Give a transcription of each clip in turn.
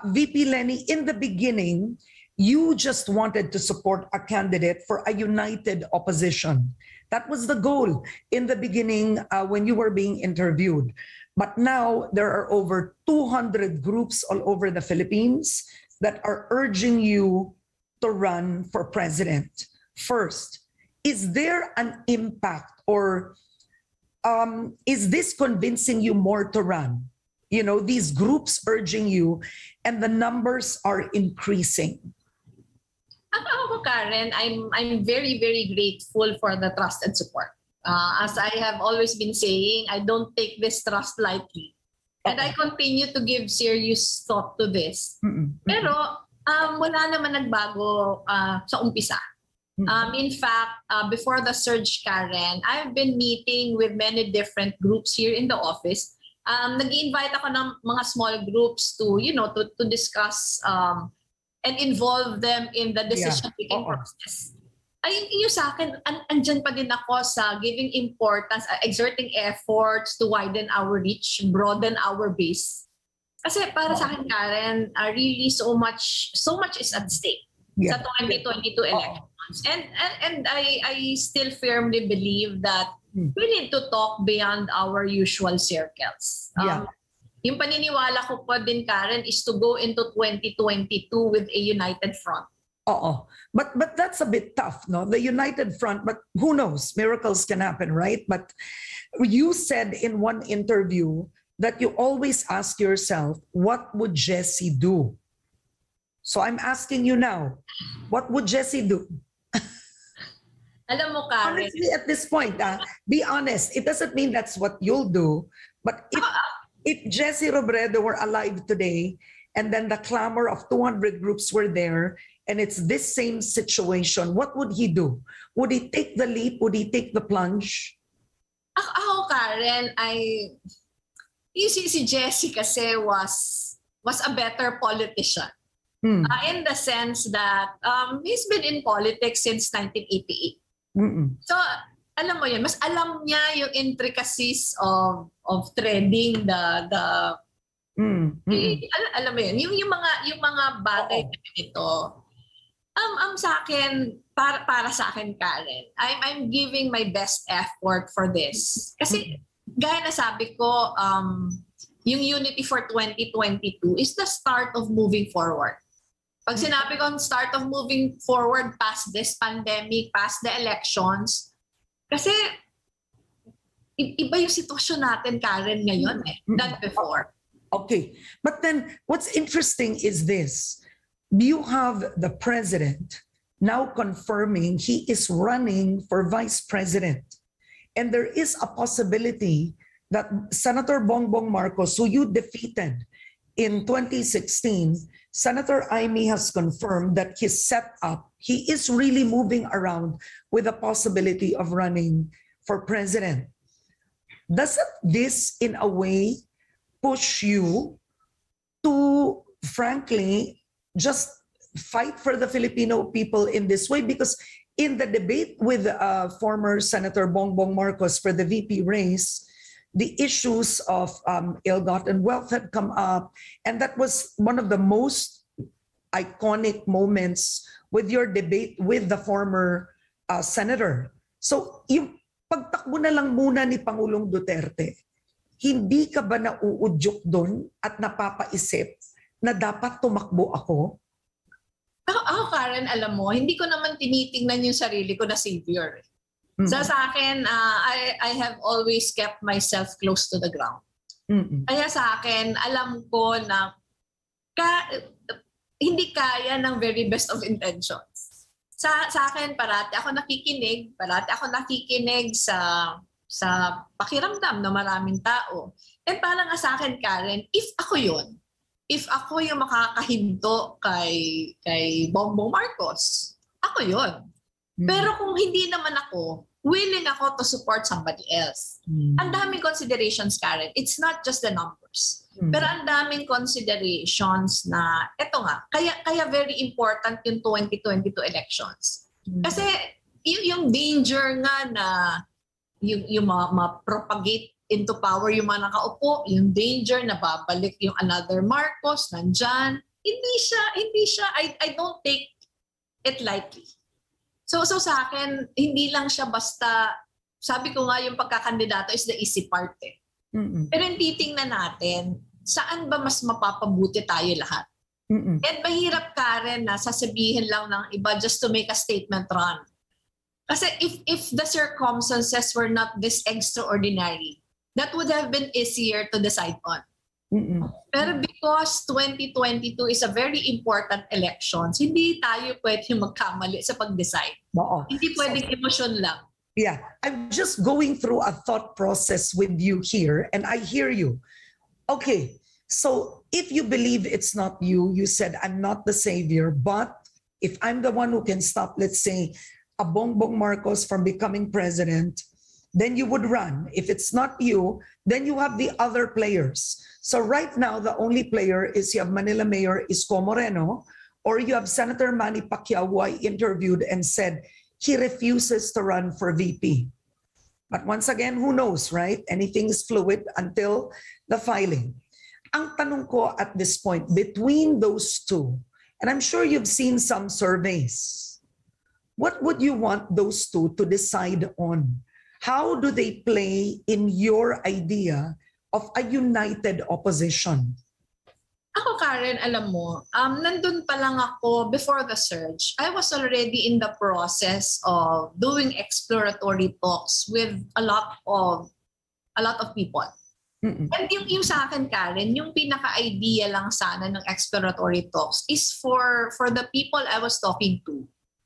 VP Lenny, in the beginning, you just wanted to support a candidate for a united opposition. That was the goal in the beginning when you were being interviewed. But now there are over 200 groups all over the Philippines that are urging you to run for president. First, is there an impact, or is this convincing you more to run? You know, these groups urging you and the numbers are increasing. Ako, Karen, I'm very, very grateful for the trust and support. As I have always been saying, I don't take this trust lightly. And I continue to give serious thought to this. Pero wala naman nagbago sa umpisa. In fact, before the surge, Karen, I've been meeting with many different groups here in the office. Nag-invite ako ng mga small groups to, you know, to discuss and involve them in the decision-making process. Ay, yung sa akin, andyan pa din ako sa giving importance, exerting efforts to widen our reach, broaden our base. Kasi para sa akin, Karen, really so much is at stake sa 2022 elections. And I still firmly believe that we need to talk beyond our usual circles. Yung paniniwala ko pa din, Karen, is to go into 2022 with a united front. But that's a bit tough, no? The united front, but who knows? Miracles can happen, right? But you said in one interview that you always ask yourself, what would Jesse do? So I'm asking you now, what would Jesse do? Alam mo, Karen, honestly, at this point, be honest. It doesn't mean that's what you'll do. But if Jesse Robredo were alive today, and then the clamor of 200 groups were there, and it's this same situation, what would he do? Would he take the leap? Would he take the plunge? Ako, Karen, you see, si Jesse kasi was a better politician. In the sense that he's been in politics since 1988. So, alam mo yun, mas alam niya yung intricacies of threading alam mo yun, yung mga bagay nito. Sa akin, para sa akin, Karen, I'm giving my best effort for this. Kasi, gaya na sabi ko, yung Unity for 2022 is the start of moving forward. Pag sinabi ko start of moving forward past this pandemic, past the elections, kasi iba yung sitwasyon natin, Karen, ngayon than before. Okay. But then what's interesting is this. You have the president now confirming he is running for vice president. And there is a possibility that Senator Bongbong Marcos, who you defeated in 2016, Senator Amy has confirmed that his setup, he is really moving around with the possibility of running for president. Doesn't this, in a way, push you to, frankly, just fight for the Filipino people in this way? Because in the debate with former Senator Bongbong Marcos for the VP race, the issues of ill-gotten wealth had come up, and that was one of the most iconic moments with your debate with the former senator. So, yung pagtakbo na lang muna ni Pangulong Duterte, hindi ka ba nauudyok doon at napapaisip na dapat tumakbo ako? Ako, Karen, alam mo, hindi ko naman tinitingnan yung sarili ko na savior. So sa akin, I have always kept myself close to the ground. Kaya sa akin, alam ko na hindi kaya ng very best of intentions. Sa akin, parati ako nakikinig sa pakiramdam ng maraming tao. And parang nga sa akin, Karen, if ako yung makakahinto kay Bongbong Marcos, ako yun. Pero kung hindi naman ako, willing ako to support somebody else. Ang daming considerations, Karen. It's not just the numbers. Pero ang daming considerations na, eto nga, kaya very important yung 2022 elections. Kasi yung danger nga na yung ma-propagate into power yung mga nakaupo, yung danger na babalik yung another Marcos, nandyan. I don't take it lightly. So sa akin, hindi lang siya basta, sabi ko nga yung pagkakandidato is the easy part eh. Pero yung titingnan natin, saan ba mas mapapabuti tayo lahat? And mahirap, Karen, na sasabihin lang ng iba just to make a statement run. Kasi if the circumstances were not this extraordinary, that would have been easier to decide on. Pero because 2022 is a very important elections, hindi tayo pwede magkamali sa pag-decide. Hindi pwedeng emosyon lang. Yeah, I'm just going through a thought process with you here, and I hear you. Okay, so if you believe it's not you, you said, I'm not the savior, but if I'm the one who can stop, let's say, a Bongbong Marcos from becoming president, then you would run. If it's not you, then you have the other players. So right now, the only player is you have Manila Mayor Isko Moreno, or you have Senator Manny Pacquiao, who I interviewed and said he refuses to run for VP. But once again, who knows, right? Anything is fluid until the filing. Ang tanong ko at this point, between those two, and I'm sure you've seen some surveys, what would you want those two to decide on? How do they play in your idea of a united opposition? Ako, Karen, alam mo, nandun pa lang ako before the surge. I was already in the process of doing exploratory talks with a lot of people. And yung sa akin, Karen, yung pinaka-idea lang sana ng exploratory talks is for the people I was talking to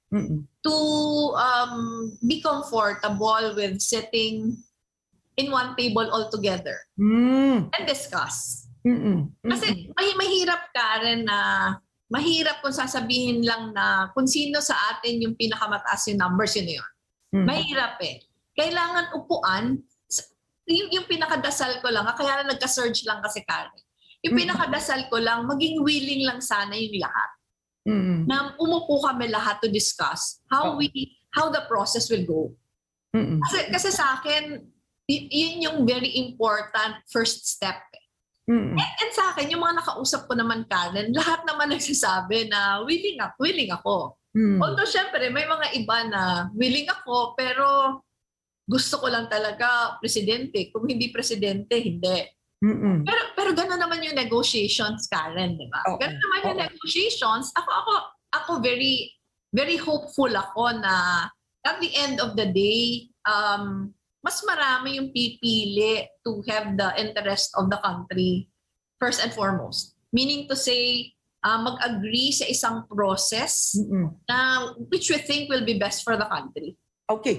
be comfortable with sitting in one table all together and discuss. Kasi mahirap, Karen, na mahirap kung sasabihin lang na kung sino sa atin yung pinakamataas yung numbers, yun na yun. Mahirap eh. Kailangan upuan. Yung pinakadasal ko lang, kaya na nagka-surge lang kasi, Karen. Yung pinakadasal ko lang, maging willing lang sana yung lahat. Na umupo kami lahat to discuss how the process will go. Kasi sa akin, yun yung very important first step. And sa akin, yung mga nakausap ko naman, Karen, lahat naman nagsasabi na willing ako. Although syempre, may mga iba na willing ako, pero gusto ko lang talaga presidente. Kung hindi presidente, hindi. Pero gano'n naman yung negotiations, Karen, di ba? Gano'n naman yung negotiations. Ako very, very hopeful ako na at the end of the day, mas marami yung pipili to have the interest of the country first and foremost. Meaning to say, mag-agree sa isang process na which we think will be best for the country. Okay.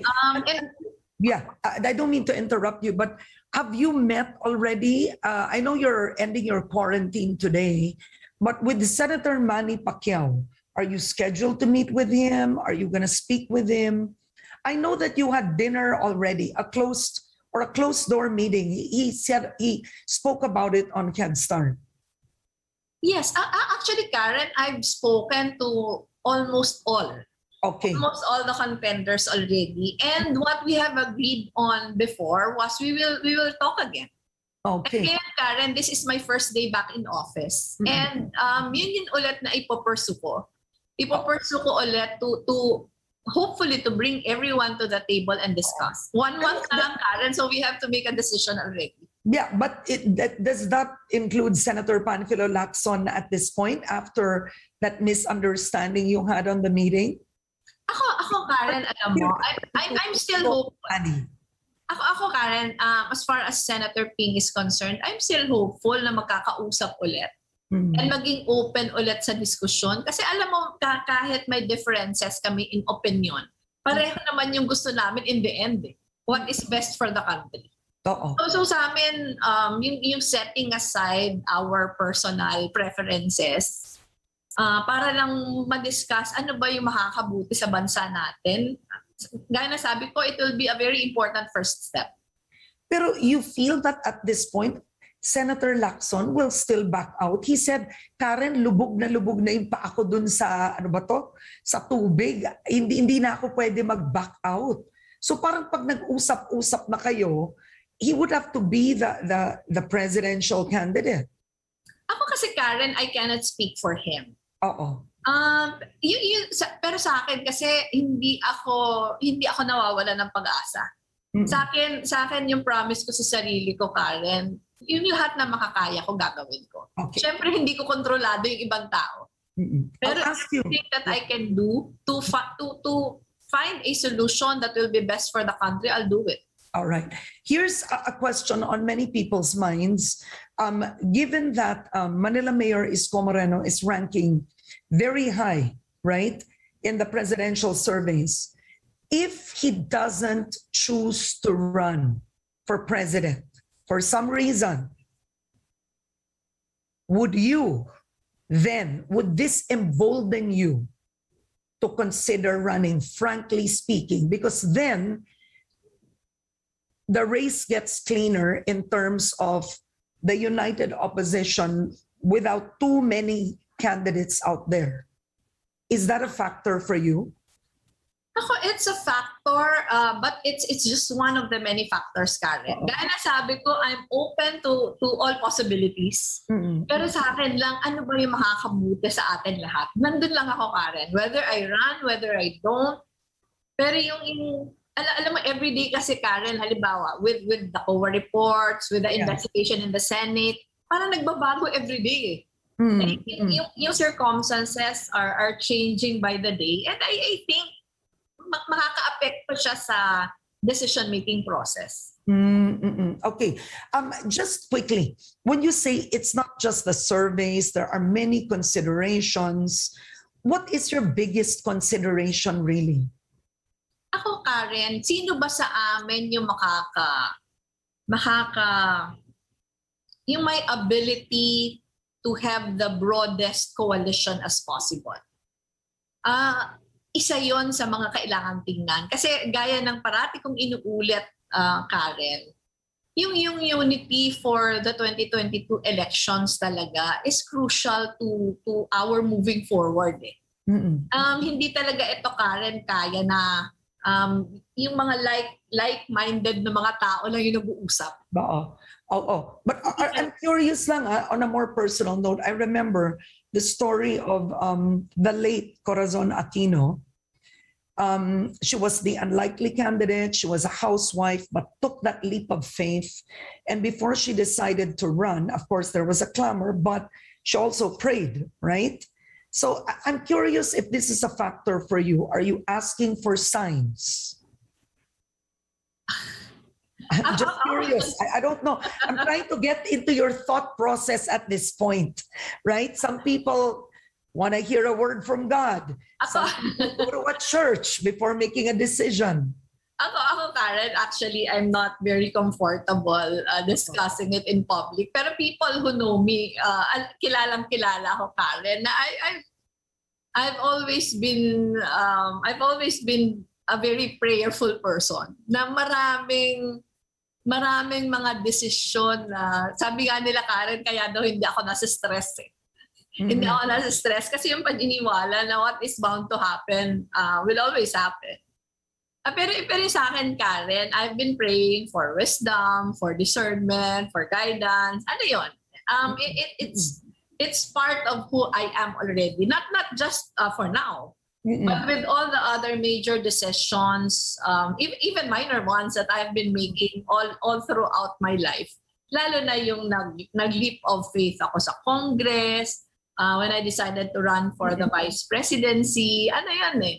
I don't mean to interrupt you, but have you met already? I know you're ending your quarantine today, but with Senator Manny Pacquiao, are you scheduled to meet with him? Are you going to speak with him? I know that you had dinner already, a closed door meeting. He said he spoke about it on CanStar. Yes, actually, Karen, I've spoken to almost all. Okay. Almost all the contenders already. And what we have agreed on before was we will talk again. Okay. And Karen, this is my first day back in office. And yun ulit na ipopursue ko. Ipopursue ko ulit to hopefully to bring everyone to the table and discuss. 1 month na lang, Karen, so we have to make a decision already. Yeah, but does that include Senator Panfilo Lacson at this point after that misunderstanding you had on the meeting? Ako, Karen, alam mo, I'm still hopeful. Ako, Karen, as far as Senator Ping is concerned, I'm still hopeful na magkakausap ulit. And maging open ulit sa diskusyon. Kasi alam mo, kahit may differences kami in opinion, pareho naman yung gusto namin in the end. What is best for the country. So sa amin, yung setting aside our personal preferences, para lang ma-discuss ano ba yung makakabuti sa bansa natin. Gaya na sabi ko, it will be a very important first step. Pero you feel that at this point, Senator Lacson will still back out. He said, Karen, lubog na yung pa ako dun sa, sa tubig. Hindi na ako pwede mag-back out. So parang pag nag-usap-usap na kayo, he would have to be the presidential candidate. Ako kasi, Karen, I cannot speak for him. Oo. Pero sa akin kasi hindi ako nawawala ng pag-asa. Mm-mm. Sa akin yung promise ko sa sarili ko, Karen, yung lahat na makakaya ko gagawin ko. Okay. Siyempre hindi ko kontrolado yung ibang tao. Mm-mm. Pero I'll ask you. everything that I can do to find a solution that will be best for the country, I'll do it. All right. Here's a question on many people's minds. Given that Manila Mayor Isko Moreno is ranking very high, right, in the presidential surveys, if he doesn't choose to run for president for some reason, would this embolden you to consider running, frankly speaking? Because then the race gets cleaner in terms of the united opposition without too many candidates out there. Is that a factor for you? Ako, it's a factor, but it's just one of the many factors, Karen. Gaya na sabi ko, I'm open to all possibilities. Mm-mm. Pero sa akin lang, ano ba yung makakabuti sa atin lahat? Nandun lang ako, Karen. Whether I run, whether I don't. Pero alam mo, everyday kasi, Karen, halimbawa, with the COA reports, with the investigation in the Senate, parang nagbabago everyday. Yung circumstances are changing by the day. And I think makaka-apekto siya sa decision-making process. Okay. Just quickly, when you say it's not just the surveys, there are many considerations. What is your biggest consideration really? Ako, Karen, sino ba sa amin yung yung may ability to have the broadest coalition as possible? Isa yon sa mga kailangan tingnan. Kasi gaya ng parati kong inuulit, Karen, yung unity for the 2022 elections talaga is crucial to our moving forward. Hindi talaga ito, Karen, kaya na yung mga like-minded na mga tao lang yung nag-uusap. Oh. But I'm curious lang, on a more personal note, I remember the story of the late Corazon Aquino. She was the unlikely candidate. She was a housewife, but took that leap of faith. And before she decided to run, of course, there was a clamor, but she also prayed, right? So I'm curious if this is a factor for you. Are you asking for signs? I'm just curious. I don't know. I'm trying to get into your thought process at this point, right? Some people want to hear a word from God. Some people go to a church before making a decision. Ako, Karen, actually, I'm not very comfortable discussing it in public. Pero people who know me, kilalang-kilala ako, Karen, na I've always been a very prayerful person. Na maraming mga desisyon na sabi nga nila, Karen, kaya daw hindi ako nasa-stress eh. Hindi ako nasa-stress kasi yung paniniwala na what is bound to happen will always happen. Pero sa akin, Karen, I've been praying for wisdom, for discernment, for guidance. Ano yun? It's part of who I am already. Not just for now, but with all the other major decisions, even minor ones that I've been making all throughout my life. Lalo na yung nag-leap of faith ako sa Congress, when I decided to run for the vice presidency. Ano yan eh?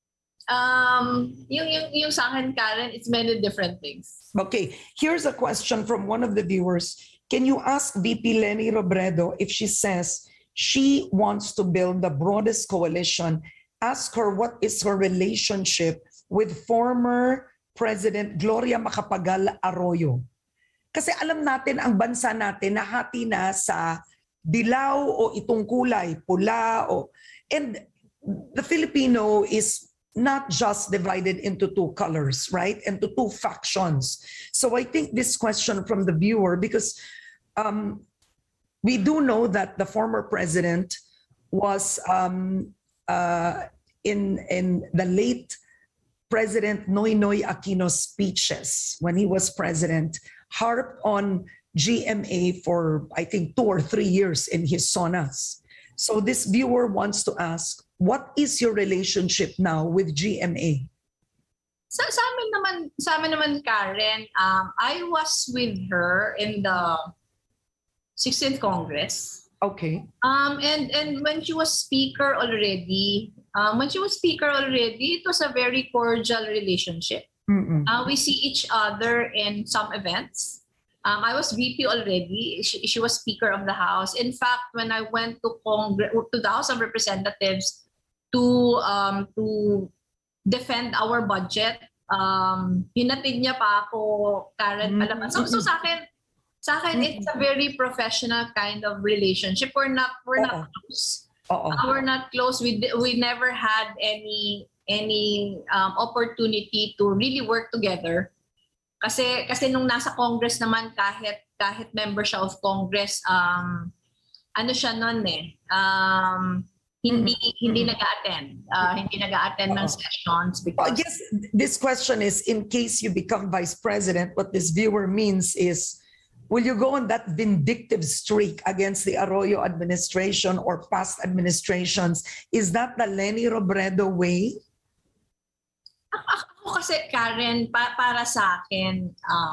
Yung sa akin, Karen, it's many different things. Okay, here's a question from one of the viewers. Can you ask VP Leni Robredo if she says she wants to build the broadest coalition? Ask her what is her relationship with former President Gloria Macapagal Arroyo. Kasi alam natin ang bansa natin nahati na sa dilaw o itong kulay, pula and the Filipino is not just divided into two colors, right? Into two factions. So I think this question from the viewer, because we do know that the former president was in the late President Noynoy Aquino's speeches when he was president, harped on GMA for, I think, 2 or 3 years in his zonas. So this viewer wants to ask, what is your relationship now with GMA? Sa amin naman, Karen, I was with her in the 16th Congress. Okay. And when she was speaker already, it was a very cordial relationship. We see each other in some events. I was VP already. She was Speaker of the House. In fact, when I went to the House of Representatives to defend our budget, hinatid niya pa ako, Karen, palabas. So sa akin, it's a very professional kind of relationship. We're not close. We're not close. We never had any opportunity to really work together. Kasi nung nasa Congress naman, kahit member siya of Congress, ano siya noon hindi nag-attend ng sessions because I guess this question is, in case you become vice president, what this viewer means is, will you go on that vindictive streak against the Arroyo administration or past administrations? Is that the Leni Robredo way? Ako kasi, Karen, para sa akin,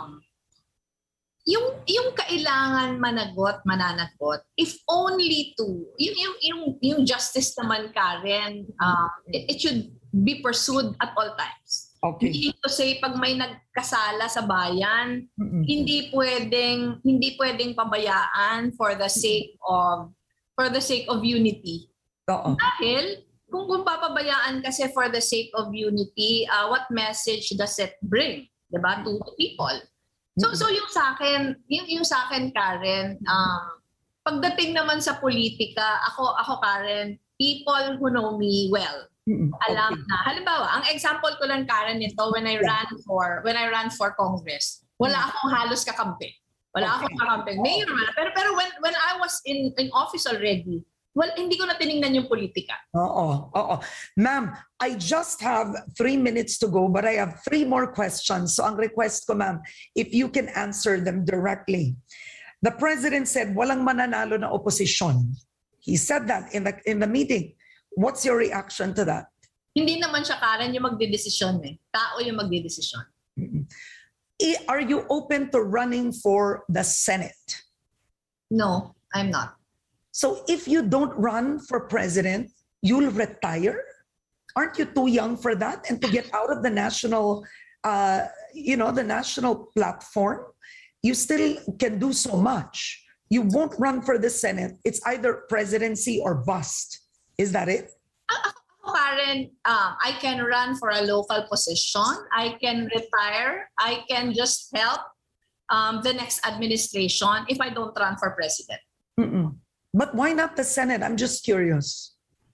yung kailangan mananagot, if only to, yung justice naman, Karen, it should be pursued at all times. Okay. Hindi to say, pag may nagkasala sa bayan, hindi pwedeng pabayaan for the sake of unity. Dahil kung papabayaan kasi for the sake of unity, what message does it bring, 'di ba, to people? So yung sa akin, Karen, pagdating naman sa politika, ako Karen, people who know me well, alam na. Halimbawa, ang example ko lang, Karen, nito when I ran for Congress, wala akong halos kakampi. Akong kakampi. Mayor man. Pero when I was in office already, well, hindi ko na tiningnan yung politika. Ma'am, I just have 3 minutes to go, but I have 3 more questions. So ang request ko, ma'am, if you can answer them directly. The president said, walang mananalo na opposition. He said that in the meeting. What's your reaction to that? Hindi naman siya, Karen, yung magdedesisyon Tao yung magdedesisyon. Are you open to running for the Senate? No, I'm not. So if you don't run for president, you'll retire? Aren't you too young for that? And to get out of the national, the national platform, you still can do so much. You won't run for the Senate. It's either presidency or bust. Is that it? Karen, I can run for a local position. I can retire. I can just help the next administration if I don't run for president. But why not the Senate? I'm just curious.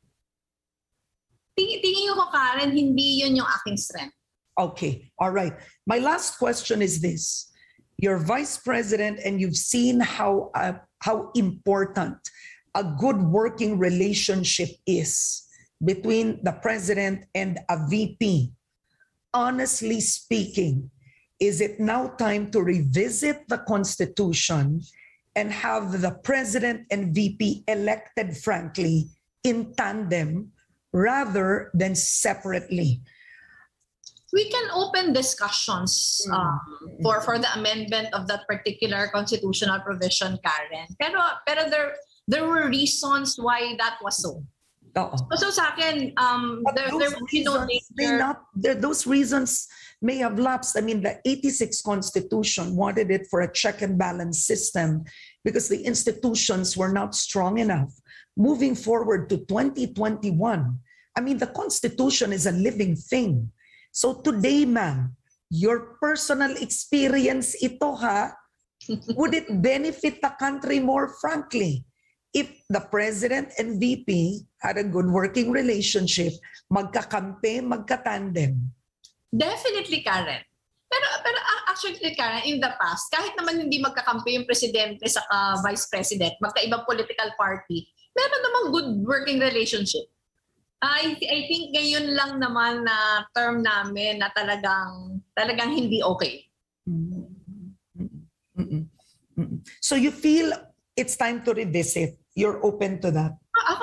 Tingin ko, Karen, hindi yun yung aking strength. Okay, all right. My last question is this. You're vice president and you've seen how important a good working relationship is between the president and a VP. Honestly speaking, is it now time to revisit the Constitution and have the president and VP elected, frankly, in tandem rather than separately? We can open discussions for the amendment of that particular constitutional provision, Karen. Pero there were reasons why that was so. So sa akin, there will be no danger. Those reasons may have lapsed. I mean, the 86 Constitution wanted it for a check and balance system because the institutions were not strong enough. Moving forward to 2021, I mean, the Constitution is a living thing. So today, ma'am, your personal experience ito would it benefit the country more frankly if the president and VP had a good working relationship, magkakampi, magkatandem? Definitely, Karen. Pero actually, Karen, in the past, kahit naman hindi magkakampi yung presidente sa vice president, magkaibang political party, meron namang good working relationship. I think ngayon lang naman na term namin na talagang hindi okay. So you feel it's time to revisit. You're open to that.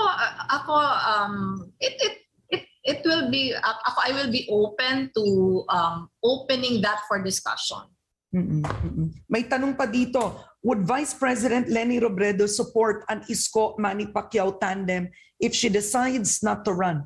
It will be, I will be open to opening that for discussion. May tanong pa dito, would Vice President Leni Robredo support an Isko Manny Pacquiao tandem if she decides not to run?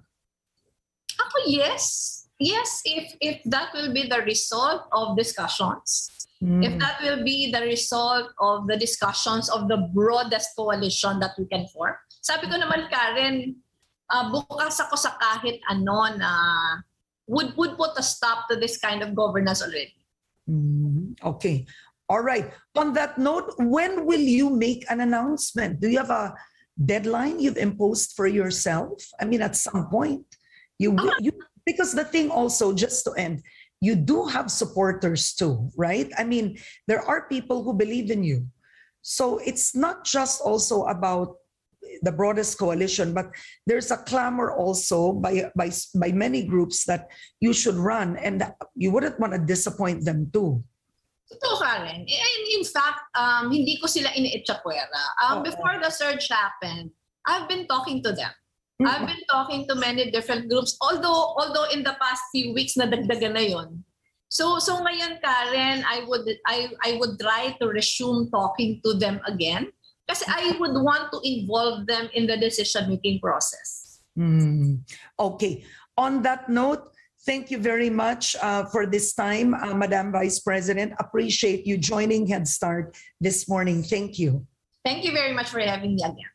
Yes. Yes, if that will be the result of discussions. If that will be the result of the discussions of the broadest coalition that we can form. Sabi ko naman, Karen, bukas ako sa kahit ano na would put a stop to this kind of governance already. Okay. All right. On that note, when will you make an announcement? Do you have a deadline you've imposed for yourself? I mean, at some point, you because the thing also, just to end, you do have supporters too, right? I mean, there are people who believe in you. So it's not just also about the broadest coalition, but there's a clamor also by many groups that you should run, and you wouldn't want to disappoint them too. Totoo, Karen. In fact, hindi ko sila iniitsakwera. Before the surge happened, I've been talking to them. I've been talking to many different groups, although in the past few weeks nadagdagan na yon. So ngayon, Karen, I would try to resume talking to them again kasi I would want to involve them in the decision-making process. Okay. On that note, thank you very much for this time, Madam Vice President. Appreciate you joining Head Start this morning. Thank you. Thank you very much for having me again.